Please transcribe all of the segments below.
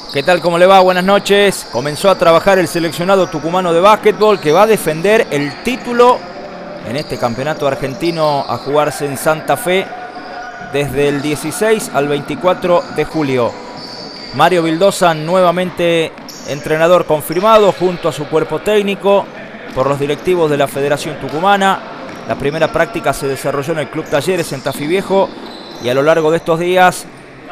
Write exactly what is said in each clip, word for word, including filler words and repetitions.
¿Qué tal? ¿Cómo le va? Buenas noches. Comenzó a trabajar el seleccionado tucumano de básquetbol que va a defender el título en este campeonato argentino a jugarse en Santa Fe desde el dieciséis al veinticuatro de julio. Mario Vildosa, nuevamente entrenador confirmado junto a su cuerpo técnico por los directivos de la Federación Tucumana. La primera práctica se desarrolló en el Club Talleres en Tafí Viejo y a lo largo de estos días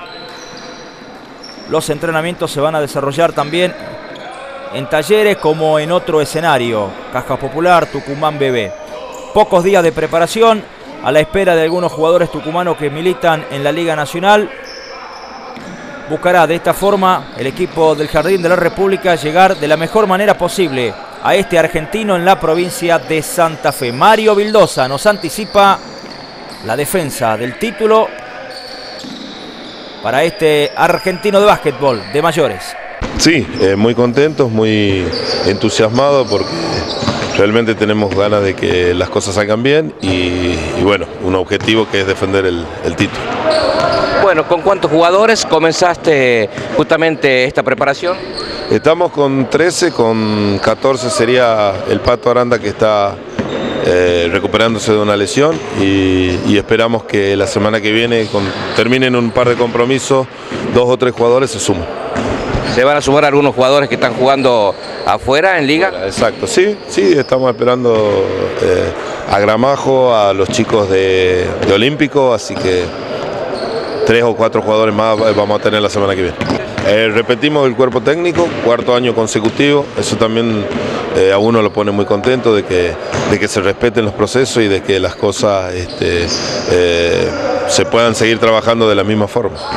los entrenamientos se van a desarrollar también en Talleres como en otro escenario, Caja Popular, Tucumán B B. Pocos días de preparación a la espera de algunos jugadores tucumanos que militan en la Liga Nacional. Buscará de esta forma el equipo del Jardín de la República llegar de la mejor manera posible a este argentino en la provincia de Santa Fe. Mario Vildosa nos anticipa la defensa del título para este argentino de básquetbol de mayores. Sí, eh, muy contentos, muy entusiasmados porque realmente tenemos ganas de que las cosas salgan bien y, y bueno, un objetivo que es defender el, el título. Bueno, ¿con cuántos jugadores comenzaste justamente esta preparación? Estamos con trece, con catorce sería el Pato Aranda que está eh, recuperándose de una lesión y, y esperamos que la semana que viene con, terminen un par de compromisos, dos o tres jugadores se suman. ¿Se van a sumar algunos jugadores que están jugando afuera en liga? Exacto, sí, sí, estamos esperando eh, a Gramajo, a los chicos de, de Olímpico, así que tres o cuatro jugadores más vamos a tener la semana que viene. Eh, repetimos el cuerpo técnico, cuarto año consecutivo, eso también eh, a uno lo pone muy contento de que, de que se respeten los procesos y de que las cosas este, eh, se puedan seguir trabajando de la misma forma.